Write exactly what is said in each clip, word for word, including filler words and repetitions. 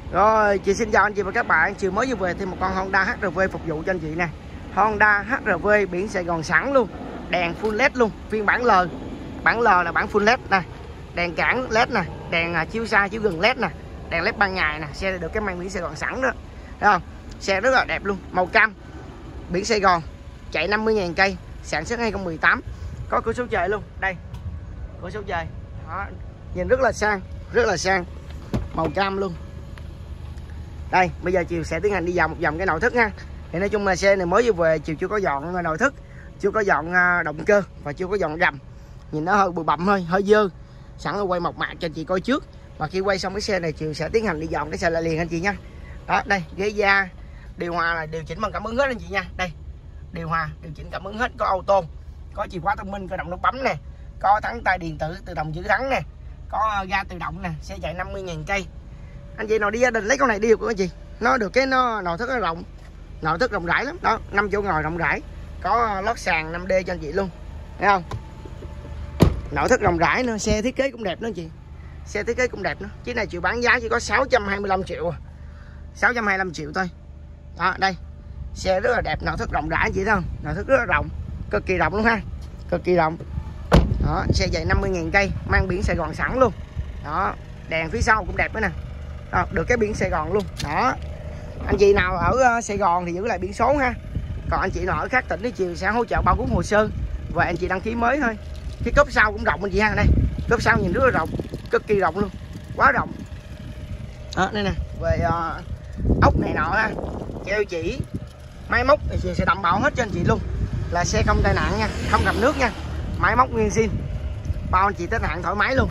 Rồi, chị xin chào anh chị và các bạn. Chiều mới vừa về thêm một con Honda hát rờ vê phục vụ cho anh chị nè. Honda hát rờ vê biển Sài Gòn sẵn luôn, đèn full led luôn, phiên bản L. Bản L là bản full led nè. Đèn cản led nè, đèn chiếu xa chiếu gần led nè, đèn led ban ngày nè, xe được cái mang biển Sài Gòn sẵn đó. Thấy không? Xe rất là đẹp luôn, màu cam. Biển Sài Gòn, chạy năm mươi nghìn cây, sản xuất hai không một tám. Có cửa sổ trời luôn. Đây. Cửa sổ trời. Đó, nhìn rất là sang, rất là sang. Màu cam luôn. Đây, bây giờ chiều sẽ tiến hành đi vòng một vòng cái nội thất nha. Thì nói chung là xe này mới vừa về, chiều chưa có dọn nội thất, chưa có dọn động cơ và chưa có dọn rầm. Nhìn nó hơi bụi bặm hơi, hơi dơ. Sẵn là quay mộc mạc cho anh chị coi trước. Và khi quay xong cái xe này chiều sẽ tiến hành đi dọn cái xe lại liền anh chị nha. Đó, đây, ghế da, điều hòa là điều chỉnh bằng cảm ứng hết anh chị nha. Đây, điều hòa điều chỉnh cảm ứng hết, có auto, có chìa khóa thông minh, có động nút bấm nè, có thắng tay điện tử tự động giữ thắng nè, có ga tự động nè, xe chạy năm mươi nghìn cây. Anh chị nào đi gia đình lấy con này đi của anh chị, nó được cái nó nội thất nó rộng, nội thất rộng rãi lắm đó, năm chỗ ngồi rộng rãi, có lót sàn năm D cho anh chị luôn, thấy không? Nội thất rộng rãi nữa, xe thiết kế cũng đẹp nữa anh chị, xe thiết kế cũng đẹp nữa. Chiếc này chiều bán giá chỉ có sáu trăm hai mươi lăm triệu, sáu trăm hai mươi lăm triệu thôi. Đó, đây, xe rất là đẹp, nội thất rộng rãi anh chị thấy không? Nội thất rất là rộng, cực kỳ rộng luôn ha, cực kỳ rộng. Đó, xe chạy năm mươi nghìn cây, mang biển Sài Gòn sẵn luôn. Đó, đèn phía sau cũng đẹp nữa nè. Đó, được cái biển Sài Gòn luôn. Đó, anh chị nào ở Sài Gòn thì giữ lại biển số ha, còn anh chị nào ở khác tỉnh thì chiều sẽ hỗ trợ bao cuốn hồ sơ và anh chị đăng ký mới thôi. Cái cốp sau cũng rộng anh chị ha. Đây, cốp sau nhìn rất là rộng, cực kỳ rộng luôn, quá rộng. Đó, đây nè, về uh, ốc này nọ ha, keo chỉ, máy móc thì chị sẽ đảm bảo hết cho anh chị luôn, là xe không tai nạn nha, không gặp nước nha, máy móc nguyên zin, bao anh chị tới hạn thoải mái luôn.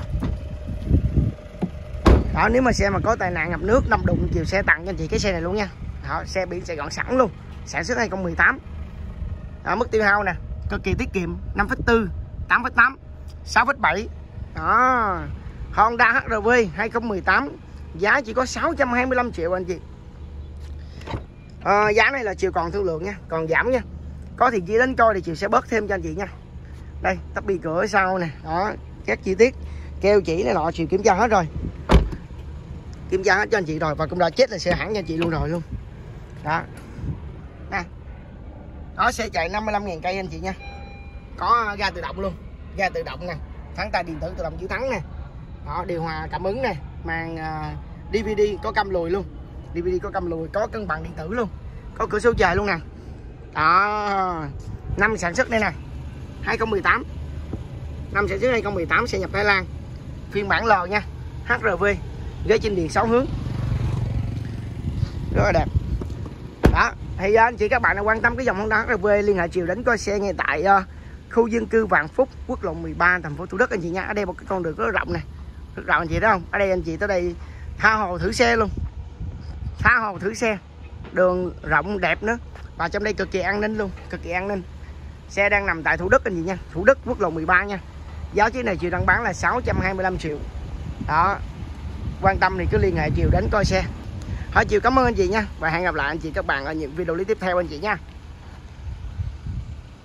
Đó, nếu mà xe mà có tai nạn ngập nước đâm đụng chiều xe tặng cho anh chị cái xe này luôn nha. Đó, xe biển Sài Gòn sẵn luôn, sản xuất hai không một tám. Đó, mức tiêu hao nè, cực kỳ tiết kiệm, năm phẩy bốn, tám phẩy tám, sáu phẩy bảy. Đó, Honda hát rờ vê hai không một tám, giá chỉ có sáu trăm hai mươi lăm triệu anh chị. À, giá này là chiều còn thương lượng nha, còn giảm nha. Có thì chỉ đến coi thì chiều sẽ bớt thêm cho anh chị nha. Đây, tắp bi cửa sau nè, đó, các chi tiết, keo chỉ này nọ chiều kiểm tra hết rồi. Kiểm tra hết cho anh chị rồi và cũng đã chết là xe hãng cho anh chị luôn rồi luôn. Đó. Nè. Đó, xe chạy năm mươi lăm nghìn cây anh chị nha. Có ga tự động luôn, ga tự động nè, thắng tay điện tử tự động giữ thắng nè. Đó, điều hòa cảm ứng nè, màn uh, đê vê đê có cam lùi luôn. đê vê đê có cam lùi, có cân bằng điện tử luôn. Có cửa sổ trời luôn nè. Đó. Năm sản xuất đây nè. hai không một tám. Năm sản xuất hai không một tám, xe nhập Thái Lan. Phiên bản L nha. hát rờ vê, ghế trên điện sáu hướng, rất là đẹp. Đó, thì anh chị các bạn nào quan tâm cái dòng Honda hát rờ vê liên hệ chiều đến coi xe ngay tại uh, khu dân cư Vạn Phúc, quốc lộ mười ba, thành phố Thủ Đức anh chị nha. Ở đây một cái con đường rất là rộng này, rất rộng anh chị thấy không? Ở đây anh chị tới đây tha hồ thử xe luôn, tha hồ thử xe, đường rộng đẹp nữa và trong đây cực kỳ an ninh luôn, cực kỳ an ninh. Xe đang nằm tại Thủ Đức anh chị nha, Thủ Đức quốc lộ mười ba nha. Giá chiếc này chiều đang bán là sáu trăm hai mươi lăm triệu. Đó, quan tâm thì cứ liên hệ chiều đến coi xe. Hỏi chiều cảm ơn anh chị nha, và hẹn gặp lại anh chị các bạn ở những video clip tiếp theo anh chị nha.